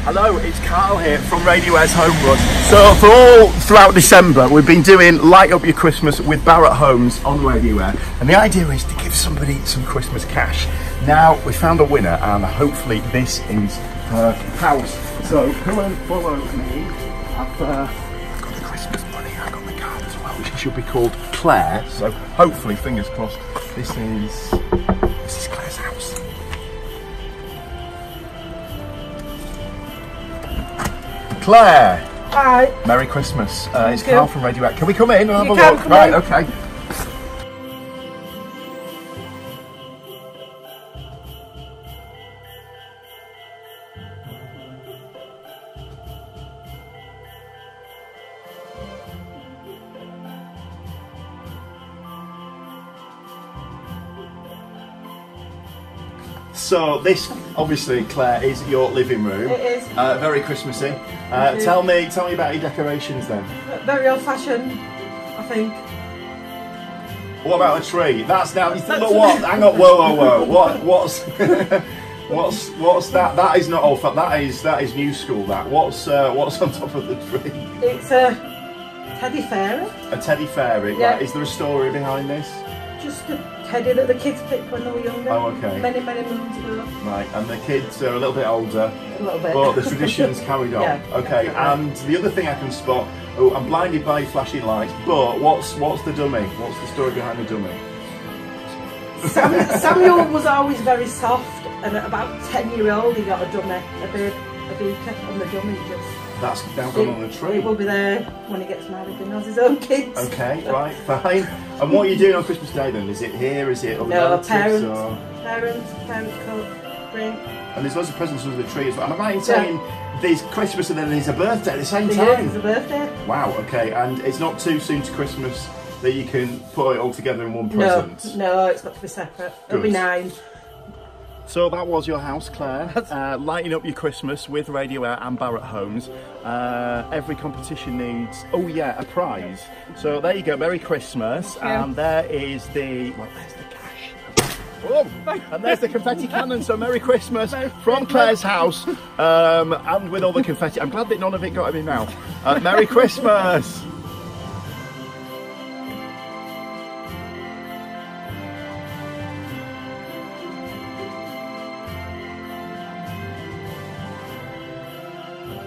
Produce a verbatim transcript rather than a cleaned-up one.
Hello, it's Carl here from Radio Airs Home Run. So for all throughout December, we've been doing Light Up Your Christmas with Barratt Homes on Radio Air, and the idea is to give somebody some Christmas cash. Now we found a winner, and hopefully this is her house. So come and follow me. I've uh, got the Christmas money, I got the card as well. She should be called Claire. So hopefully, fingers crossed, this is this is Claire's house. Claire! Hi. Merry Christmas. Uh, it's you. Carl from Radio Air. Can we come in and have You a can look? come Right, in. okay. So this, obviously, Claire, is your living room. It is. Uh, very Christmassy. Uh, tell me, tell me about your decorations then. Very old-fashioned, I think. What about the tree? That's now. Look, what? Hang on. Whoa, whoa, whoa. What? What's? what's? What's that? That is not old. That is. That is new school. That. What's? Uh, what's on top of the tree? It's a teddy fairy. A teddy fairy. Yeah. Right. Is there a story behind this? Just a teddy that the kids picked when they were younger. Oh, okay. Many, many moons ago. Right. And the kids are a little bit older. A little bit. But the tradition's carried on. Yeah, Okay. definitely. And the other thing I can spot. Oh, I'm blinded by flashing lights. But what's? What's the dummy? What's the story behind the dummy? Sam, Samuel was always very soft, and at about ten year old he got a dummy, a big, a beaker, and the dummy just. That's now gone on the tree. He will be there when he gets married and has his own kids. Okay, right, fine. And what are you doing on Christmas Day then? Is it here? Is it other No, relatives? parents, Or... parents, parents cook, bring. And there's loads of presents under the tree as well. Am I right in saying there's Christmas and then there's a birthday at the same Yeah, time? it's a birthday. Wow, okay. And it's not too soon to Christmas that you can put it all together in one present? No, no, it's got to be separate. It'll Good. be nine. So that was your house, Claire, uh, lighting up your Christmas with Radio Air and Barratt Homes. Uh, every competition needs, oh yeah, a prize. So there you go, Merry Christmas, Yeah. and there is the, well, there's the cash. Oh, and there's the confetti cannon, so Merry Christmas from Claire's house, um, and with all the confetti. I'm glad that none of it got in my mouth. Uh, Merry Christmas!